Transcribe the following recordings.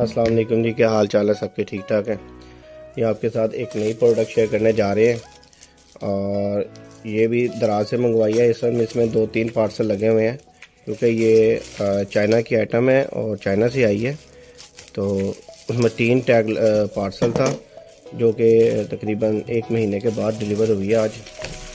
अस्सलाम वालेकुम जी, क्या हाल चाल है? सबके ठीक ठाक हैं। ये आपके साथ एक नई प्रोडक्ट शेयर करने जा रहे हैं और ये भी दराज से मंगवाई है। इसमें 2-3 पार्सल लगे हुए हैं क्योंकि ये चाइना की आइटम है और चाइना से आई है। तो उसमें 3 टैग पार्सल था जो कि तकरीबन 1 महीने के बाद डिलीवर हुई है आज।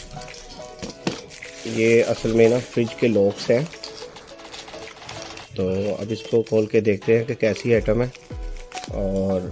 ये असल में ना फ्रिज के लॉक्स हैं। तो अब इसको खोल के देखते हैं कि कैसी आइटम है और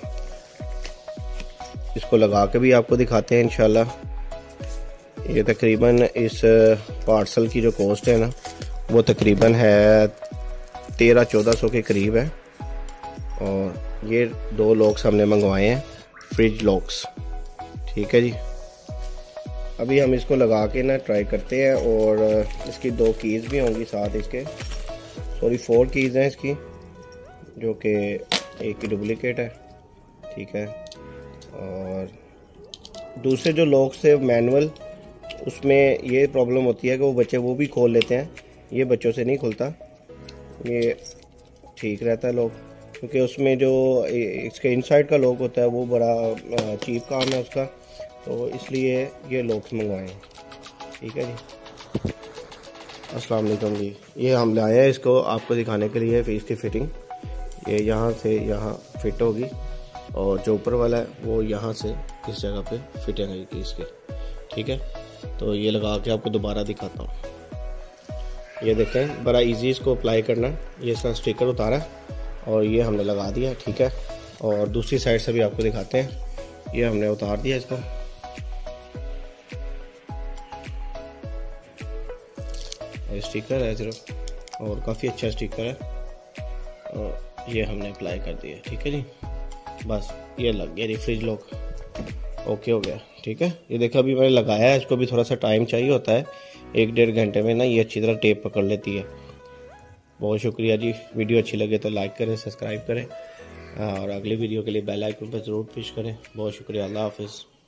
इसको लगा के भी आपको दिखाते हैं इंशाल्लाह। ये तकरीबन इस पार्सल की जो कॉस्ट है ना वो तकरीबन है 1300-1400 के करीब है। और ये 2 लॉक्स हमने मंगवाए हैं, फ्रिज लॉक्स। ठीक है जी, अभी हम इसको लगा के ना ट्राई करते हैं। और इसकी 2 कीज़ भी होंगी साथ इसके, 4 कीज़ हैं इसकी, जो कि एक की डुप्लीकेट है। ठीक है, और दूसरे जो लॉक्स थे मैनुअल, उसमें ये प्रॉब्लम होती है कि वो बच्चे वो भी खोल लेते हैं। ये बच्चों से नहीं खुलता, ये ठीक रहता है लॉक, क्योंकि उसमें जो इसके इनसाइड का लॉक होता है वो बड़ा चीप काम है उसका। तो इसलिए ये लॉक्स मंगवाए हैं। ठीक है जी, अस्सलाम वालेकुम जी। ये हम लाए हैं इसको आपको दिखाने के लिए फिर इसकी फिटिंग। ये यहाँ से यहाँ फिट होगी और जो ऊपर वाला है वो यहाँ से इस जगह पे फिटिंग आएगी इसकी। ठीक है, तो ये लगा के आपको दोबारा दिखाता हूँ। ये देखें, बड़ा इजी इसको अप्लाई करना। ये इसका स्टिकर उतारा और ये हमने लगा दिया। ठीक है, और दूसरी साइड से भी आपको दिखाते हैं। ये हमने उतार दिया इसको। स्टिकर है सिर्फ, और काफ़ी अच्छा स्टिकर है, और ये हमने अप्लाई कर दिया। ठीक है जी, बस ये लग गया फ्रिज लॉक, ओके हो गया। ठीक है, ये देखो अभी मैंने लगाया है, इसको भी थोड़ा सा टाइम चाहिए होता है। 1-1.5 घंटे में ना ये अच्छी तरह टेप पकड़ लेती है। बहुत शुक्रिया जी। वीडियो अच्छी लगे तो लाइक करें, सब्सक्राइब करें और अगली वीडियो के लिए बेल आइकन पर ज़रूर पुश करें। बहुत शुक्रिया, अल्लाह हाफिज़।